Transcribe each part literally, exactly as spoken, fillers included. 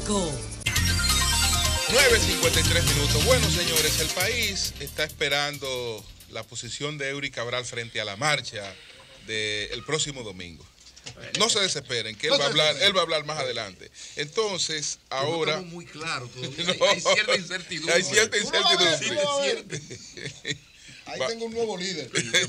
cinco. nueve cincuenta y tres minutos. Bueno, señores, el país está esperando la posición de Eury Cabral frente a la marcha del próximo domingo. No se desesperen, que él va a hablar, él va a hablar más adelante. Entonces, ahora. No estamos muy claro todavía. No, hay cierta incertidumbre. Hay cierta incertidumbre. Ahí tengo un nuevo líder.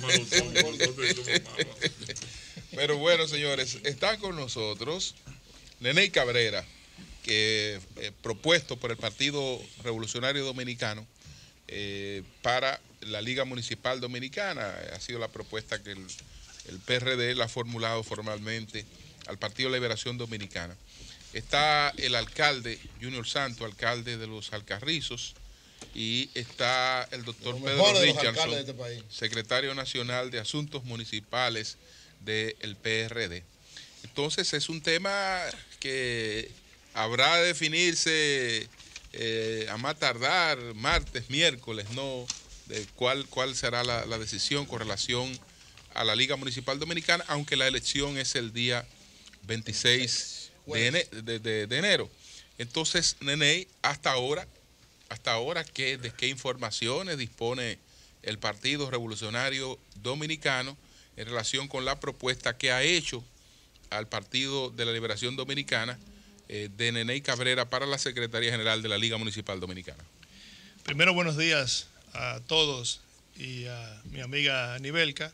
Pero bueno, señores, están con nosotros Neney Cabrera, que eh, propuesto por el Partido Revolucionario Dominicano eh, para la Liga Municipal Dominicana. Ha sido la propuesta que el, el P R D la ha formulado formalmente al Partido Liberación Dominicana. Está el alcalde Junior Santos, alcalde de los Alcarrizos, y está el doctor Pedro Richardson, de este país, secretario nacional de Asuntos Municipales del P R D. Entonces es un tema que habrá de definirse eh, a más tardar martes, miércoles, ¿no? De cuál, cuál será la, la decisión con relación a la Liga Municipal Dominicana, aunque la elección es el día veintiséis de, ene, de, de, de enero. Entonces, Neney, hasta ahora, hasta ahora, ¿qué, ¿de qué informaciones dispone el Partido Revolucionario Dominicano en relación con la propuesta que ha hecho al Partido de la Liberación Dominicana eh, de Neney Cabrera para la Secretaría General de la Liga Municipal Dominicana? Primero, buenos días a todos y a mi amiga Anibelka.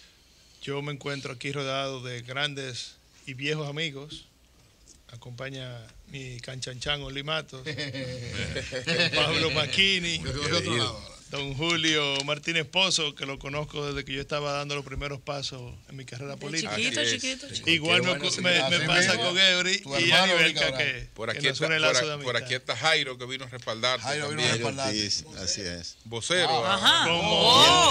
Yo me encuentro aquí rodeado de grandes y viejos amigos. Acompaña mi canchanchan Olimatos, don Pablo Macchini, don Julio Martínez Pozo, que lo conozco desde que yo estaba dando los primeros pasos en mi carrera política. Chiquito, chiquito, chiquito. Igual me, bueno, me, me pasa con Eury y Anibelka, que, por aquí, que nos está, une el por, lazo de a, amistad. por aquí está Jairo, que vino a respaldarte. Jairo también. vino a respaldarte. Así es. Vocero. Ajá. Como, Oh.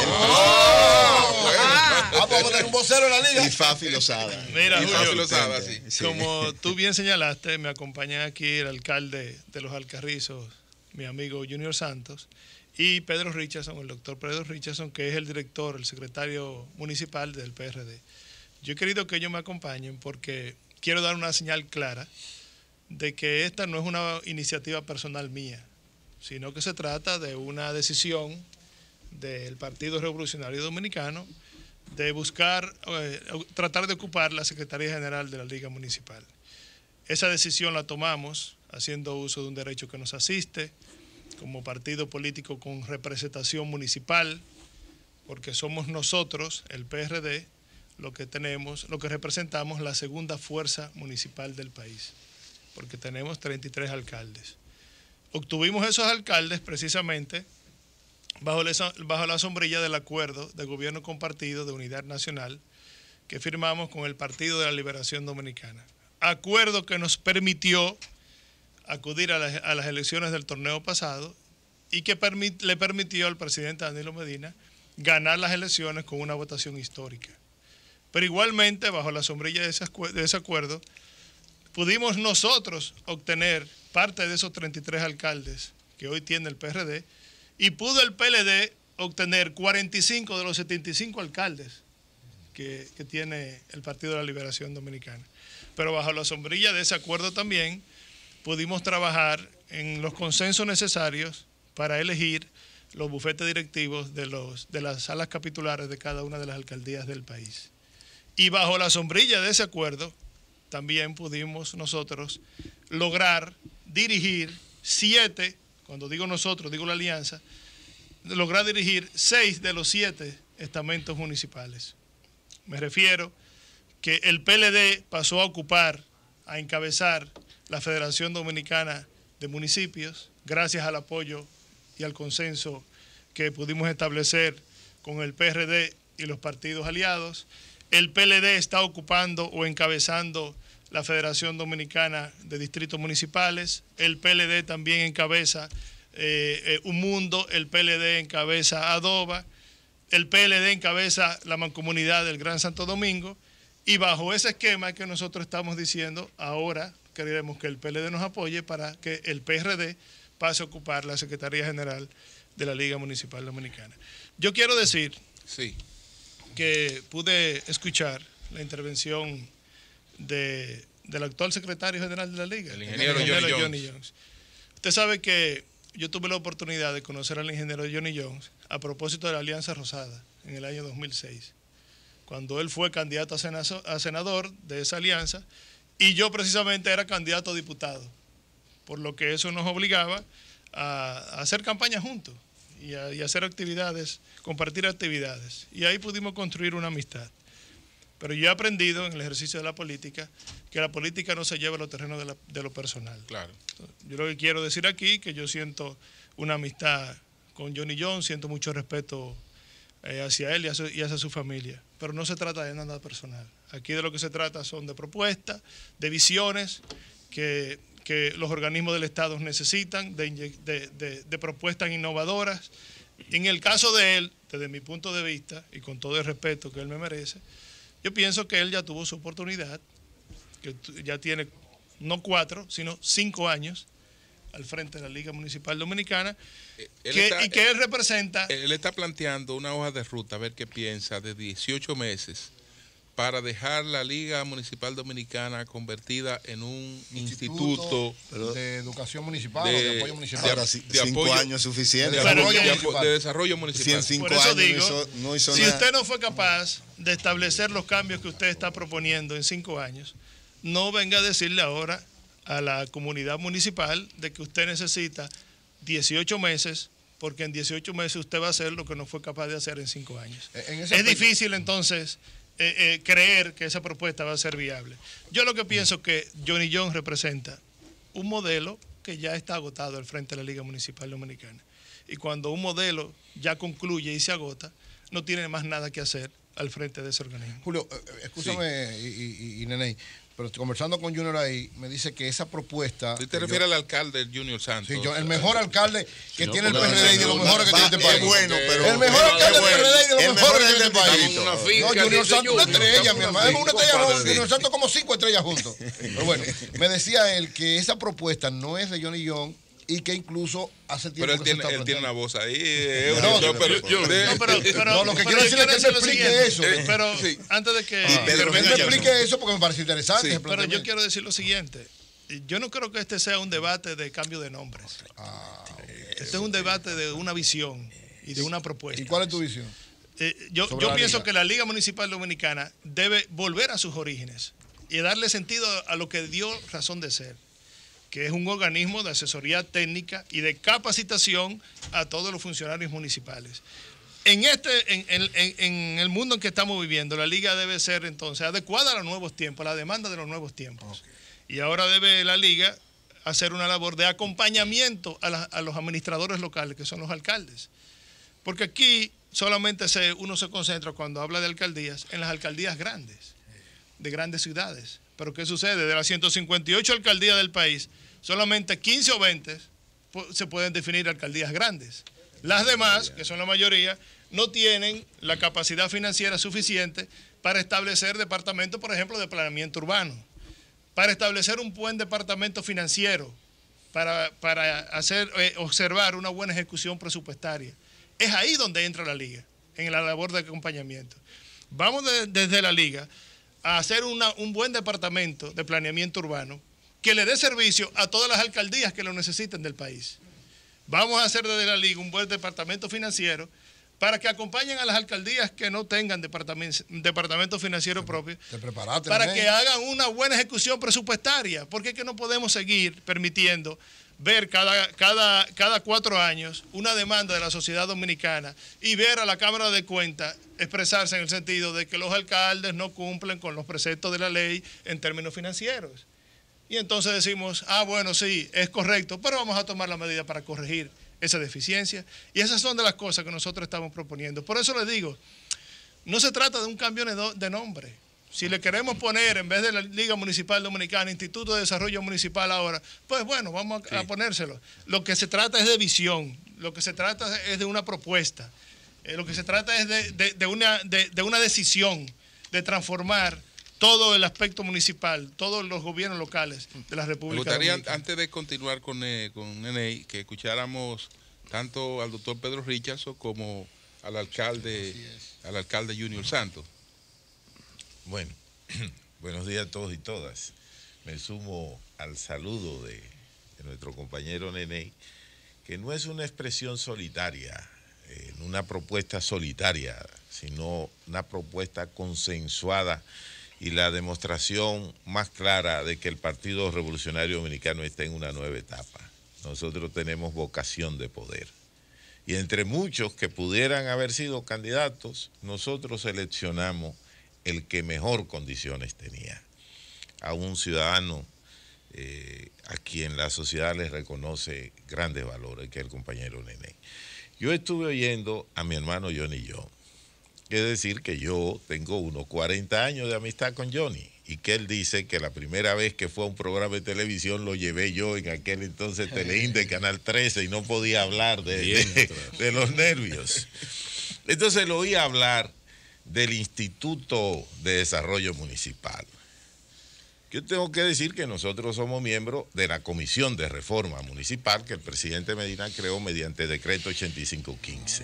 Oh, bueno. Ah, vamos a tener un vocero en la liga. Y Fafi Lozada. Mira, Y Julio, Fafi Lozada, sí. Sí. como tú bien señalaste, me acompaña aquí el alcalde de los Alcarrizos, mi amigo Junior Santos, y Pedro Richardson, el doctor Pedro Richardson, que es el director, el secretario municipal del P R D. Yo he querido que ellos me acompañen porque quiero dar una señal clara de que esta no es una iniciativa personal mía, sino que se trata de una decisión del Partido Revolucionario Dominicano de buscar, eh, tratar de ocupar la Secretaría General de la Liga Municipal. Esa decisión la tomamos haciendo uso de un derecho que nos asiste, como partido político con representación municipal, porque somos nosotros, el P R D, lo que tenemos, lo que representamos la segunda fuerza municipal del país, porque tenemos treinta y tres alcaldes. Obtuvimos esos alcaldes precisamente bajo la, bajo la sombrilla del acuerdo de gobierno compartido de unidad nacional que firmamos con el Partido de la Liberación Dominicana. Acuerdo que nos permitió acudir a, la, a las elecciones del torneo pasado y que permit, le permitió al presidente Danilo Medina ganar las elecciones con una votación histórica. Pero igualmente, bajo la sombrilla de ese, de ese acuerdo, pudimos nosotros obtener parte de esos treinta y tres alcaldes que hoy tiene el P R D, y pudo el P L D obtener cuarenta y cinco de los setenta y cinco alcaldes que, que tiene el Partido de la Liberación Dominicana. Pero bajo la sombrilla de ese acuerdo también pudimos trabajar en los consensos necesarios para elegir los bufetes directivos de, los, de las salas capitulares de cada una de las alcaldías del país. Y bajo la sombrilla de ese acuerdo también pudimos nosotros lograr dirigir siete, cuando digo nosotros, digo la alianza, lograr dirigir seis de los siete estamentos municipales. Me refiero que el P L D pasó a ocupar, a encabezar la Federación Dominicana de Municipios, gracias al apoyo y al consenso que pudimos establecer con el P R D y los partidos aliados. El P L D está ocupando o encabezando la Federación Dominicana de Distritos Municipales. El P L D también encabeza eh, eh, Un Mundo, el P L D encabeza Adoba, el P L D encabeza la Mancomunidad del Gran Santo Domingo, y bajo ese esquema que nosotros estamos diciendo, ahora queremos que el P L D nos apoye para que el P R D pase a ocupar la Secretaría General de la Liga Municipal Dominicana. Yo quiero decir Sí. que pude escuchar la intervención de del actual secretario general de la Liga, el ingeniero, el ingeniero Johnny, Johnny Jones. Usted sabe que yo tuve la oportunidad de conocer al ingeniero Johnny Jones a propósito de la Alianza Rosada en el año dos mil seis, cuando él fue candidato a senador de esa alianza y yo precisamente era candidato a diputado, por lo que eso nos obligaba a, a hacer campaña juntos y a, y a hacer actividades, compartir actividades. Y ahí pudimos construir una amistad. Pero yo he aprendido en el ejercicio de la política que la política no se lleva a los terrenos de, la, de lo personal. Claro. Yo lo que quiero decir aquí que yo siento una amistad con Johnny Jones, siento mucho respeto eh, hacia él y hacia, y hacia su familia. Pero no se trata de nada personal. Aquí de lo que se trata son de propuestas, de visiones que, que los organismos del Estado necesitan, de, de, de, de propuestas innovadoras. En el caso de él, desde mi punto de vista, y con todo el respeto que él me merece, yo pienso que él ya tuvo su oportunidad, que ya tiene no cuatro, sino cinco años al frente de la Liga Municipal Dominicana, él que, está, y que él representa... Él está planteando una hoja de ruta, a ver qué piensa, de dieciocho meses, para dejar la Liga Municipal Dominicana convertida en un instituto, instituto de educación municipal, de, o de apoyo municipal. Ahora, de, cinco apoyo, años suficiente. De, Pero apoyo, que, de, apo, de desarrollo municipal. Si en cinco Por eso años digo, no hizo, no hizo si nada. usted no fue capaz de establecer los cambios que usted está proponiendo en cinco años, no venga a decirle ahora a la comunidad municipal de que usted necesita dieciocho meses, porque en dieciocho meses usted va a hacer lo que no fue capaz de hacer en cinco años. En ese es aspecto, difícil entonces eh, eh, creer que esa propuesta va a ser viable. Yo lo que pienso que Johnny Jones representa un modelo que ya está agotado al frente de la Liga Municipal Dominicana. Y cuando un modelo ya concluye y se agota, no tiene más nada que hacer al frente de ese organismo. Julio, eh, escúchame, sí. y, y, y Neney, pero conversando con Junior ahí, me dice que esa propuesta... ¿Usted te refieres al alcalde Junior Santos? Sí, yo, el mejor alcalde que no, tiene el no, P R D y de los no, mejores que va, tiene este país. Es bueno, pero... El mejor alcalde del P R D y de los mejores que tiene este país. Una finca, No, Junior Santos, una Junior, estrella, mi una hermano. Es una finca, estrella, compadre. Junior Santos como cinco estrellas juntos. Pero bueno, me decía él que esa propuesta no es de Johnny Jones y que incluso hace tiempo Pero él que tiene, se está él tiene una planteando. voz ahí. Eh, No, no, pero, yo- yo- de- No, pero, pero- No, lo que pero quiero yo decirle es que él decir me lo explique siguiente, eso. eh, Pero Sí. antes de que... Y Pedro Que él me Richardson. explique eso porque me parece interesante. Sí. ese Pero yo planteamiento. quiero decir lo siguiente. Yo no creo que este sea un debate de cambio de nombres. Este es un debate de una visión y de una propuesta. ¿Y cuál es tu visión? Eh, yo sobre yo la pienso liga? que la Liga Municipal Dominicana debe volver a sus orígenes y darle sentido a lo que dio razón de ser, que es un organismo de asesoría técnica y de capacitación a todos los funcionarios municipales. En, este, en, en- en- en el mundo en que estamos viviendo, la liga debe ser entonces adecuada a los nuevos tiempos, a la demanda de los nuevos tiempos. Y ahora debe la liga hacer una labor de acompañamiento a, la- a los administradores locales, que son los alcaldes. Porque aquí solamente se, uno se concentra cuando habla de alcaldías en las alcaldías grandes, de grandes ciudades. Pero ¿qué sucede? De las ciento cincuenta y ocho alcaldías del país, solamente quince o veinte pu- se pueden definir alcaldías grandes. Las demás, que son la mayoría, no tienen la capacidad financiera suficiente para establecer departamentos, por ejemplo, de planeamiento urbano, para establecer un buen departamento financiero, para, para hacer, eh, observar una buena ejecución presupuestaria. Es ahí donde entra la liga, en la labor de acompañamiento. Vamos de- desde la liga a hacer una- un buen departamento de planeamiento urbano que le dé servicio a todas las alcaldías que lo necesiten del país. Vamos a hacer desde la liga un buen departamento financiero para que acompañen a las alcaldías que no tengan departamento, departamento financiero propio, Te preparaste, para Neney. que hagan una buena ejecución presupuestaria, porque es que no podemos seguir permitiendo ver cada, cada, cada cuatro años una demanda de la sociedad dominicana y ver a la Cámara de Cuentas expresarse en el sentido de que los alcaldes no cumplen con los preceptos de la ley en términos financieros. Y entonces decimos, ah, bueno, sí, es correcto, pero vamos a tomar la medida para corregir esa deficiencia. Y esas son de las cosas que nosotros estamos proponiendo. Por eso les digo, no se trata de un cambio de no- de nombre. Si le queremos poner, en vez de la Liga Municipal Dominicana, Instituto de Desarrollo Municipal ahora, pues bueno, vamos a, a ponérselo. Lo que se trata es de visión, lo que se trata es de una propuesta, eh, lo que se trata es de, de- de una, de, de una decisión de transformar todo el aspecto municipal, todos los gobiernos locales de la Me República gustaría, Dominicana. antes de continuar con, eh, con Neney, que escucháramos tanto al doctor Pedro Richardson como al alcalde, al alcalde Junior Santos. Bueno, buenos días a todos y todas. me sumo al saludo de, de nuestro compañero Neney, que no es una expresión solitaria, eh, una propuesta solitaria, sino una propuesta consensuada y la demostración más clara de que el Partido Revolucionario Dominicano está en una nueva etapa. Nosotros tenemos vocación de poder. Y entre muchos que pudieran haber sido candidatos, nosotros seleccionamos el que mejor condiciones tenía. A un ciudadano eh, a quien la sociedad le reconoce grandes valores, que es el compañero Neney. Yo estuve oyendo a mi hermano Johnny John. Es decir, que yo tengo unos cuarenta años de amistad con Johnny y que él dice que la primera vez que fue a un programa de televisión lo llevé yo en aquel entonces Teleín de Canal trece y no podía hablar de, de, de los nervios. Entonces lo oí hablar del Instituto de Desarrollo Municipal. Yo tengo que decir que nosotros somos miembros de la Comisión de Reforma Municipal que el presidente Medina creó mediante decreto ochenta y cinco quince.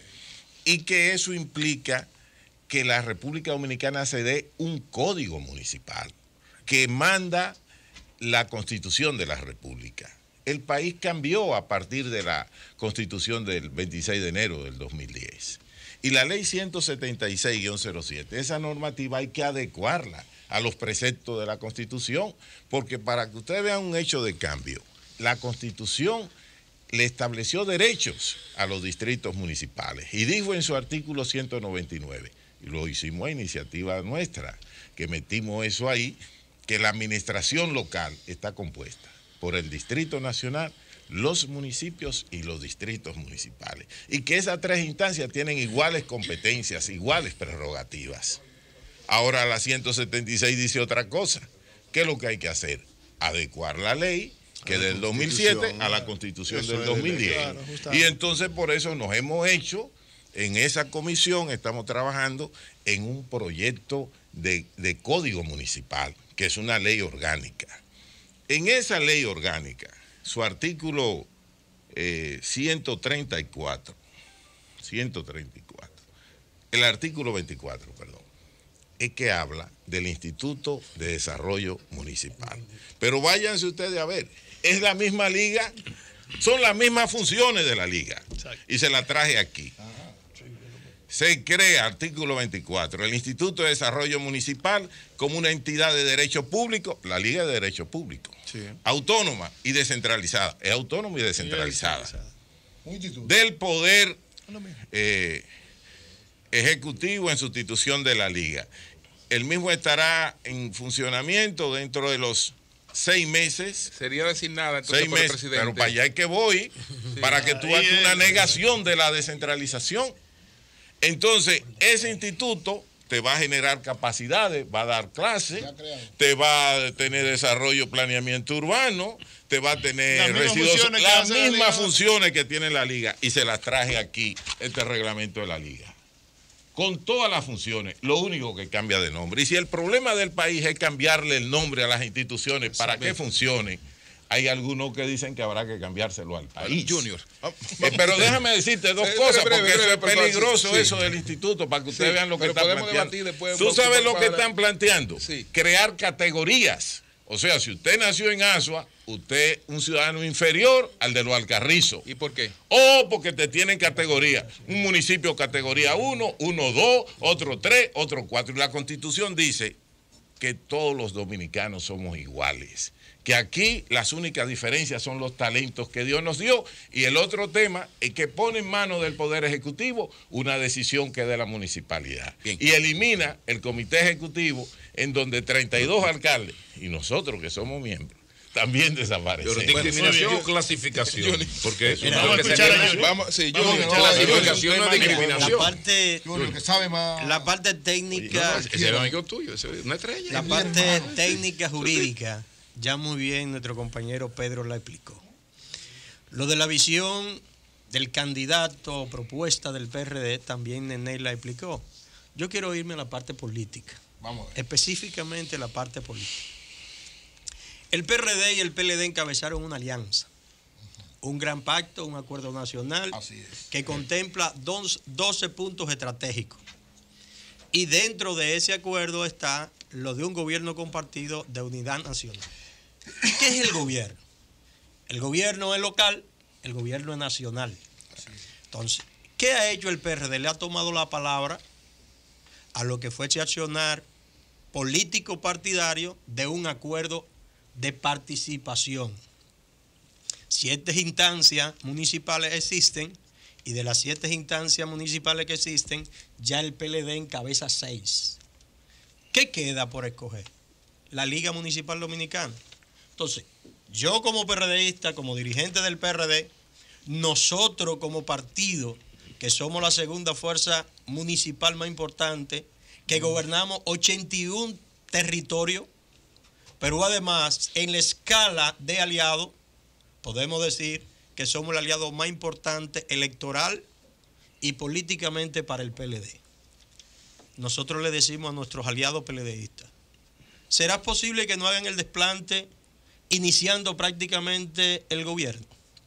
Y que eso implica que la República Dominicana se dé un código municipal que manda la Constitución de la República. El país cambió a partir de la Constitución del veintiséis de enero del dos mil diez. Y la ley ciento setenta y seis guión cero siete, esa normativa hay que adecuarla a los preceptos de la Constitución, porque para que ustedes vean un hecho de cambio, la Constitución le estableció derechos a los distritos municipales y dijo en su artículo ciento noventa y nueve, y lo hicimos a iniciativa nuestra, que metimos eso ahí, que la administración local está compuesta por el Distrito Nacional, los municipios y los distritos municipales, y que esas tres instancias tienen iguales competencias, iguales prerrogativas. Ahora la ciento setenta y seis dice otra cosa. ¿Qué es lo que hay que hacer? Adecuar la ley que es del dos mil siete a la Constitución del dos mil diez. Claro, y entonces por eso nos hemos hecho, en esa comisión estamos trabajando en un proyecto de, de código municipal, que es una ley orgánica. En esa ley orgánica, su artículo eh, ciento treinta y cuatro, ciento treinta y cuatro, el artículo veinticuatro, perdón, es que habla del Instituto de Desarrollo Municipal. Pero váyanse ustedes a ver, es la misma liga, son las mismas funciones de la liga. Y se la traje aquí. Se crea, artículo veinticuatro, el Instituto de Desarrollo Municipal como una entidad de derecho público, la Liga de Derecho Público, sí, autónoma y descentralizada, es autónoma y descentralizada, del poder eh, ejecutivo en sustitución de la Liga. El mismo estará en funcionamiento dentro de los seis meses. Sería designada entonces seis por el meses, presidente. pero para allá es que voy, sí, para que tú hagas una negación de la descentralización. Entonces, ese instituto te va a generar capacidades, va a dar clases, te va a tener desarrollo, planeamiento urbano, te va a tener residuos, las mismas funciones que tiene la liga, y se las traje aquí, este reglamento de la liga. Con todas las funciones, lo único que cambia de nombre. Y si el problema del país es cambiarle el nombre a las instituciones para que funcionen, hay algunos que dicen que habrá que cambiárselo al país. Junior. Eh, pero déjame decirte dos cosas, porque breve, eso es peligroso, sí, eso del instituto, para que ustedes sí, vean lo que está planteando. Después, ¿tú sabes lo que están planteando? Sí. Crear categorías. O sea, si usted nació en Asua, usted es un ciudadano inferior al de los Alcarrizos. ¿Y por qué? O porque te tienen categoría. Un municipio categoría uno, uno dos, otro tres, otro cuatro. Y la Constitución dice que todos los dominicanos somos iguales. Que aquí las únicas diferencias son los talentos que Dios nos dio, y el otro tema es que pone en manos del Poder Ejecutivo una decisión que es de la municipalidad. Bien. Y elimina el Comité Ejecutivo, en donde treinta y dos alcaldes, y nosotros que somos miembros, también desaparecen. Pero discriminación o clasificación. Johnny, porque eso Mira, no vamos es a escuchar a Johnny. Vamos, sí, Vamos, Johnny, no, clasificación no es discriminación. La parte, Johnny, que sabe más. la parte técnica, Oye, no, ese es amigo tuyo, ese es una estrella. la parte técnica jurídica, ya muy bien nuestro compañero Pedro la explicó. Lo de la visión del candidato o propuesta del P R D también Neney la explicó. Yo quiero irme a la parte política. Vamos a ver. Específicamente la parte política. El P R D y el P L D encabezaron una alianza, un gran pacto, un acuerdo nacional que contempla dos, doce puntos estratégicos. Y dentro de ese acuerdo está lo de un gobierno compartido de unidad nacional. ¿Qué es el gobierno? El gobierno es local, el gobierno es nacional. Entonces, ¿qué ha hecho el P R D? Le ha tomado la palabra a lo que fue ese accionar político partidario de un acuerdo de participación. Siete instancias municipales existen y de las siete instancias municipales que existen, ya el P L D encabeza seis. ¿Qué queda por escoger? La Liga Municipal Dominicana. Entonces, yo como PRDista, como dirigente del P R D, nosotros como partido, que somos la segunda fuerza municipal más importante, que gobernamos ochenta y uno territorios, pero además en la escala de aliados, podemos decir que somos el aliado más importante electoral y políticamente para el P L D. Nosotros le decimos a nuestros aliados PLDistas, ¿será posible que no hagan el desplante iniciando prácticamente el gobierno?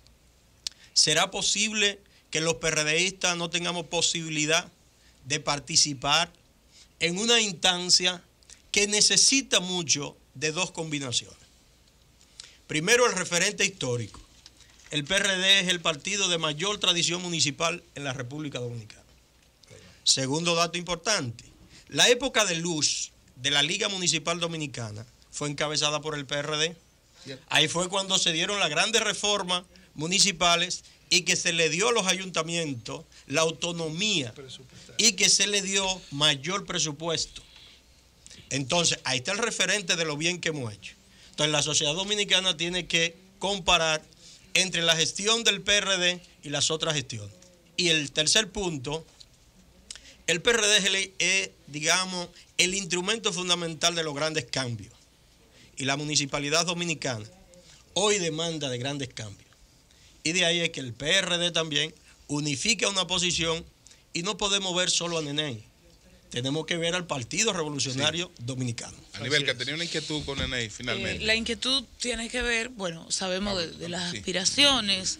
¿Será posible que los PRDistas no tengamos posibilidad de participar en una instancia que necesita mucho de dos combinaciones? Primero, el referente histórico. El P R D es el partido de mayor tradición municipal en la República Dominicana. Segundo dato importante, la época de luz de la Liga Municipal Dominicana fue encabezada por el P R D. Ahí fue cuando se dieron las grandes reformas municipales y que se le dio a los ayuntamientos la autonomía y que se le dio mayor presupuesto. Entonces, ahí está el referente de lo bien que hemos hecho. Entonces, la sociedad dominicana tiene que comparar entre la gestión del P R D y las otras gestiones. Y el tercer punto, el P R D es, el, es, digamos, el instrumento fundamental de los grandes cambios. Y la municipalidad dominicana hoy demanda de grandes cambios. Y de ahí es que el P R D también unifica una posición y no podemos ver solo a Neney. Tenemos que ver al Partido Revolucionario sí. Dominicano. Aníbal, que tenía una inquietud con Neney finalmente. Eh, la inquietud tiene que ver, bueno, sabemos de, de las sí. aspiraciones.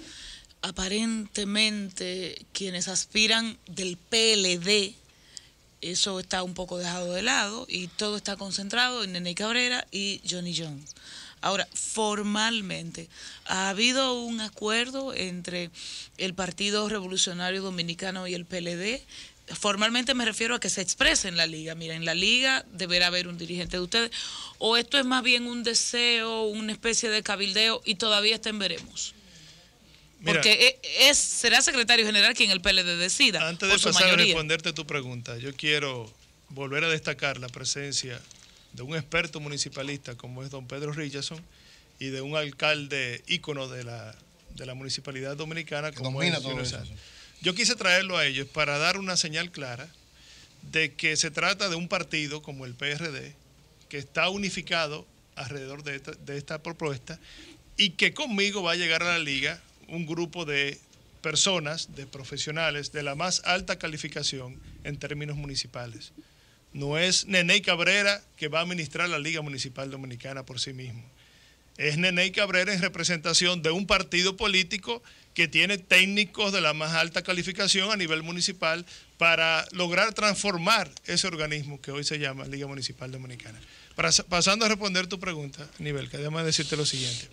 Aparentemente, quienes aspiran del P L D, eso está un poco dejado de lado y todo está concentrado en Neney Cabrera y Johnny John. Ahora, formalmente, ¿ha habido un acuerdo entre el Partido Revolucionario Dominicano y el P L D? Formalmente me refiero a que se exprese en la liga. Mira, en la liga deberá haber un dirigente de ustedes. ¿O esto es más bien un deseo, una especie de cabildeo y todavía está en veremos? Mira, porque es, será secretario general quien el P L D decida. Antes de pasar a responderte tu pregunta, yo quiero volver a destacar la presencia de un experto municipalista como es don Pedro Richardson y de un alcalde ícono de la, de la municipalidad dominicana como es Junior Santos. Yo quise traerlo a ellos para dar una señal clara de que se trata de un partido como el P R D que está unificado alrededor de esta, de esta propuesta y que conmigo va a llegar a la liga un grupo de personas, de profesionales de la más alta calificación en términos municipales. No es Neney Cabrera que va a administrar la Liga Municipal Dominicana por sí mismo. Es Neney Cabrera en representación de un partido político que tiene técnicos de la más alta calificación a nivel municipal para lograr transformar ese organismo que hoy se llama Liga Municipal Dominicana. Para, pasando a responder tu pregunta, Aníbal, que además de decirte lo siguiente.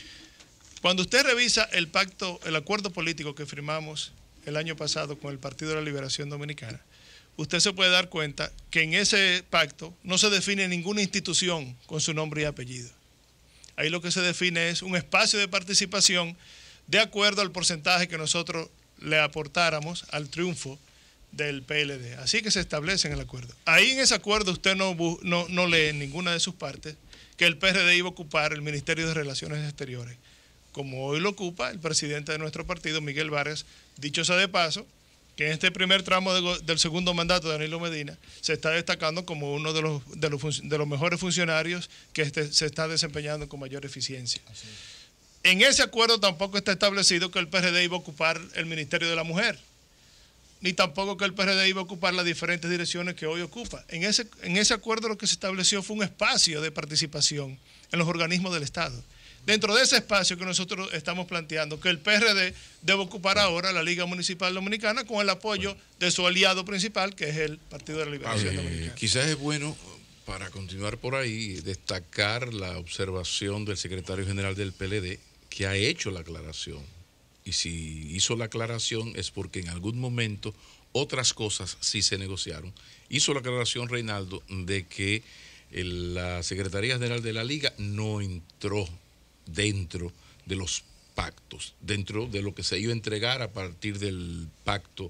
Cuando usted revisa el pacto, el acuerdo político que firmamos el año pasado con el Partido de la Liberación Dominicana, usted se puede dar cuenta que en ese pacto no se define ninguna institución con su nombre y apellido. Ahí lo que se define es un espacio de participación de acuerdo al porcentaje que nosotros le aportáramos al triunfo del P L D. Así que se establece en el acuerdo. Ahí en ese acuerdo usted no, no, no lee en ninguna de sus partes que el P R D iba a ocupar el Ministerio de Relaciones Exteriores, como hoy lo ocupa el presidente de nuestro partido, Miguel Vargas. Dicho sea de paso, que en este primer tramo de, del segundo mandato de Danilo Medina se está destacando como uno de los, de los, de los mejores funcionarios que este, se está desempeñando con mayor eficiencia. En ese acuerdo tampoco está establecido que el P R D iba a ocupar el Ministerio de la Mujer, ni tampoco que el P R D iba a ocupar las diferentes direcciones que hoy ocupa. En ese, en ese acuerdo lo que se estableció fue un espacio de participación en los organismos del Estado. Dentro de ese espacio que nosotros estamos planteando, que el P R D debe ocupar ahora la Liga Municipal Dominicana con el apoyo de su aliado principal, que es el Partido de la Liberación eh, Ah, Dominicana. Quizás es bueno para continuar por ahí, destacar la observación del secretario general del P L D, que ha hecho la aclaración. Y si hizo la aclaración es porque en algún momento otras cosas sí se negociaron. Hizo la aclaración, Reinaldo, de que el, la Secretaría General de la Liga no entró dentro de los pactos, dentro de lo que se iba a entregar a partir del pacto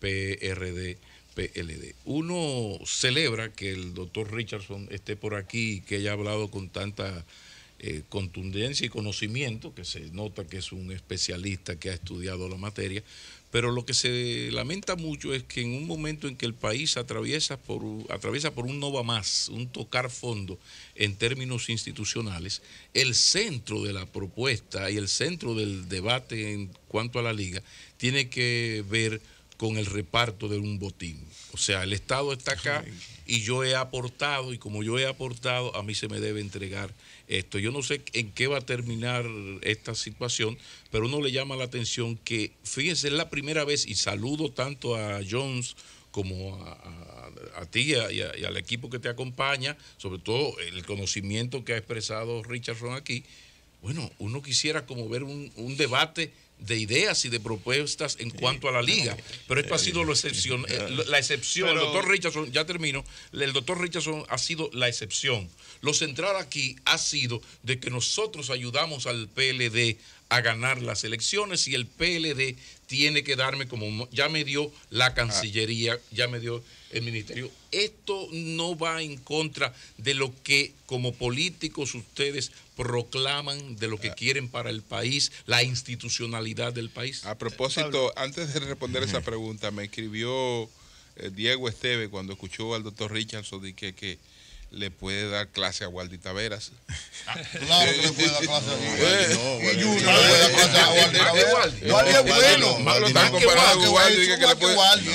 P R D P L D. Uno celebra que el doctor Richardson esté por aquí y que haya hablado con tanta eh, contundencia y conocimiento, que se nota que es un especialista que ha estudiado la materia, pero lo que se lamenta mucho es que en un momento en que el país atraviesa por, atraviesa por un no va más, un tocar fondo en términos institucionales, el centro de la propuesta y el centro del debate en cuanto a la liga tiene que ver con el reparto de un botín. O sea, el Estado está acá y yo he aportado, y como yo he aportado, a mí se me debe entregar esto. Yo no sé en qué va a terminar esta situación, pero uno le llama la atención que, fíjense, es la primera vez, y saludo tanto a Jones como a, a, a ti y, a, y al equipo que te acompaña, sobre todo el conocimiento que ha expresado Richardson aquí. Bueno, uno quisiera como ver un, un debate de ideas y de propuestas en cuanto a la liga, pero esto ha sido la excepción, la excepción. Pero, el doctor Richardson, ya termino, el doctor Richardson ha sido la excepción. Lo central aquí ha sido de que nosotros ayudamos al P L D a ganar las elecciones y el P L D tiene que darme, como ya me dio la Cancillería, ya me dio el Ministerio. Esto no va en contra de lo que como políticos ustedes proclaman, de lo que quieren para el país, la institucionalidad del país. A propósito, antes de responder esa pregunta, me escribió eh, Diego Esteve cuando escuchó al doctor Richardson y que, que le puede dar clase a Waldi Taveras. Claro que le puede dar clase a Waldi. No, y Junior le puede dar clase a Waldi Taveras. Waldi es bueno. Lo están comparando con Waldi. Que le puede dar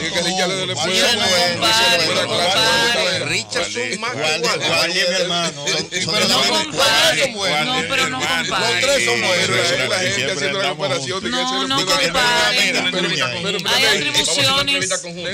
clase. Richardson más que Waldi. Waldi es mi hermano. Pero no compare. No, pero no compare. Los tres son buenos. La gente haciendo la comparación de que No, se no le puede compare. Hay atribuciones.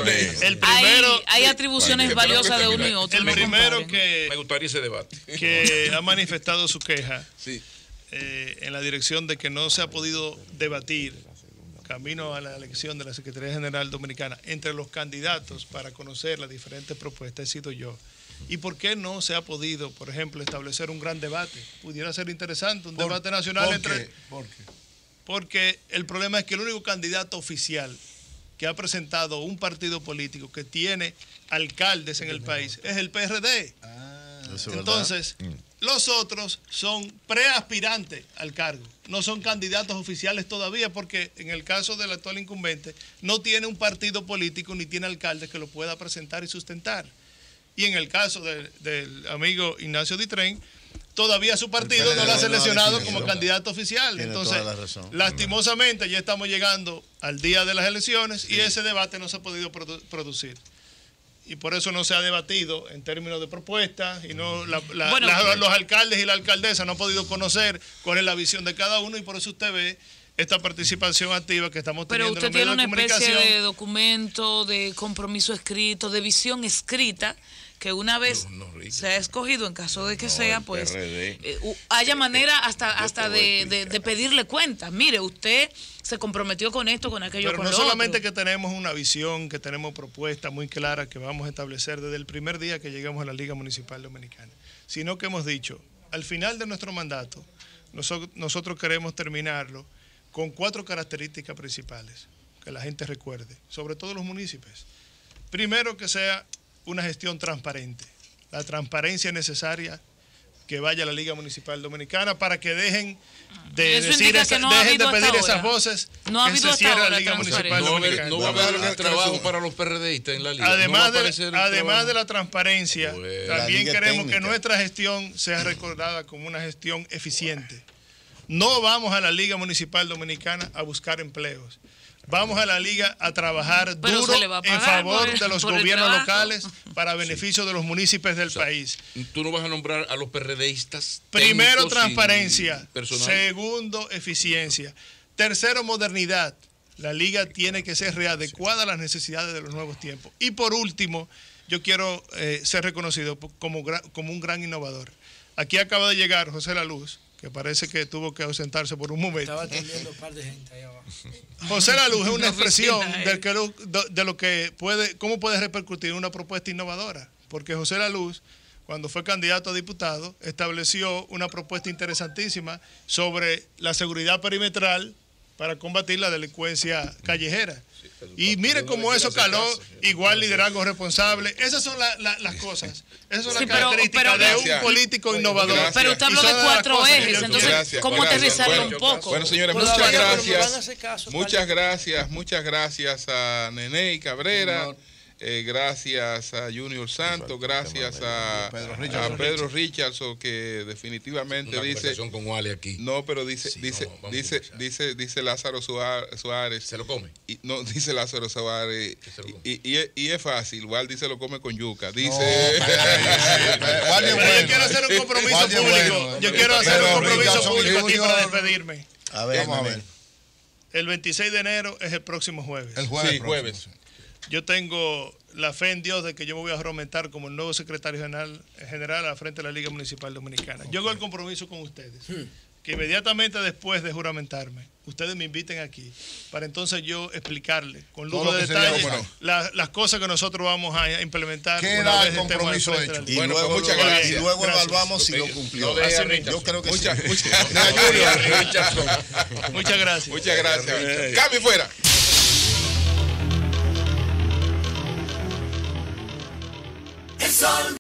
El Hay, primero, hay atribuciones valiosas de uno y otro. el no primero comparen. que, Me gustaría ese debate. que ha manifestado su queja Sí. eh, en la dirección de que no se ha podido debatir camino a la elección de la Secretaría General Dominicana entre los candidatos para conocer las diferentes propuestas he sido yo. ¿Y por qué no se ha podido, por ejemplo, establecer un gran debate? Pudiera ser interesante, un ¿Por- debate nacional por entre... qué? ¿Por qué? Porque el problema es que el único candidato oficial que ha presentado un partido político que tiene alcaldes en el país es el P R D. Eso es Entonces, los otros son preaspirantes al cargo, no son candidatos oficiales todavía, porque en el caso del actual incumbente no tiene un partido político ni tiene alcalde que lo pueda presentar y sustentar. Y en el caso de- del amigo Ignacio Ditren, todavía su partido no lo ha seleccionado como candidato oficial. Tiene Entonces, toda la razón. lastimosamente ya estamos llegando al día de las elecciones y ese debate no se ha podido produ- producir. Y por eso no se ha debatido en términos de propuestas y no la- la- Bueno, la- los alcaldes y la alcaldesa no han podido conocer cuál es la visión de cada uno y por eso usted ve esta participación activa que estamos Pero teniendo usted en los tiene medios una de especie comunicación. de documento, de compromiso escrito, de visión escrita, que una vez No, no, Ricky. se ha escogido, en caso de que No, sea, el pues P R D. eh, u- haya manera hasta, Yo hasta te voy a de, de- explicar. de pedirle cuentas. Mire, usted se comprometió con esto, con aquello, Pero con no lo solamente otro. que tenemos una visión, que tenemos propuestas muy claras que vamos a establecer desde el primer día que llegamos a la Liga Municipal Dominicana, sino que hemos dicho, al final de nuestro mandato, nosotros, nosotros queremos terminarlo con cuatro características principales que la gente recuerde, sobre todo los municipios. Primero, que sea una gestión transparente, la transparencia necesaria que vaya a la Liga Municipal Dominicana para que dejen de Eso decir indica esa- que no ha dejen de habido pedir hasta esas ahora. voces No ha que habido se hasta cierre la ahora Liga transparencia. Municipal No, va a haber- Dominicana. no va a haber trabajo para los PRDistas en la liga. Además, no va a de, aparecer el además trabajo. de la transparencia, Bueno. La también liga queremos que técnica. nuestra gestión sea recordada como una gestión eficiente. No vamos a la Liga Municipal Dominicana a buscar empleos. Vamos a la Liga a trabajar Pero duro se le va a en pagar favor por el- de los por el gobiernos trabajo. locales para beneficio de los municipios del O sea, país. Tú no vas a nombrar a los PRDistas. Primero, técnicos y transparencia. personal. Segundo, eficiencia. Tercero, modernidad. La liga tiene que ser readecuada a las necesidades de los nuevos tiempos. Y por último, yo quiero eh, ser reconocido como, como un gran innovador. Aquí acaba de llegar José La Luz, que parece que tuvo que ausentarse por un momento. Estaba atendiendo un par de gente ahí abajo. José La Luz es una expresión de, que lo, de lo que puede, cómo puede repercutir una propuesta innovadora. Porque José La Luz, cuando fue candidato a diputado, estableció una propuesta interesantísima sobre la seguridad perimetral para combatir la delincuencia callejera. Y mire cómo eso caló, igual liderazgo responsable. Esas son la, la, las cosas. Esas son sí, las características pero, pero, de un político innovador. Gracias. Pero usted habló de cuatro ejes, entonces, gracias, ¿cómo gracias. aterrizarlo bueno, un poco? Bueno, señores, muchas bueno, gracias. Caso, muchas gracias, muchas gracias a Neney Cabrera. No. Eh, gracias a Junior Santos, gracias a Pedro Richardson, a Pedro Richardson que definitivamente una dice con Wally aquí. No, pero dice sí, dice no, dice dice dice Lázaro Suárez. Se lo come. Y, no dice Lázaro Suárez y, y, y, y es fácil, Wally se lo come con yuca. Dice no, yo quiero hacer un compromiso público. Bueno, yo quiero hacer un compromiso público aquí para despedirme. A ver, vamos a ver. El veintiséis de enero es el próximo jueves. El jueves. Sí, jueves. Yo tengo la fe en Dios de que yo me voy a juramentar como el nuevo secretario general, general al frente de la Liga Municipal Dominicana. Yo hago el compromiso con ustedes, que inmediatamente después de juramentarme, ustedes me inviten aquí, para entonces yo explicarles con lujo de detalle la, las cosas que nosotros vamos a implementar. Queda el compromiso hecho. Y bueno, luego, muchas gracias. Y luego evaluamos si lo cumplió. Yo creo que muchas, sí. Muchas, muchas gracias. Muchas gracias. Cambio fuera. El sol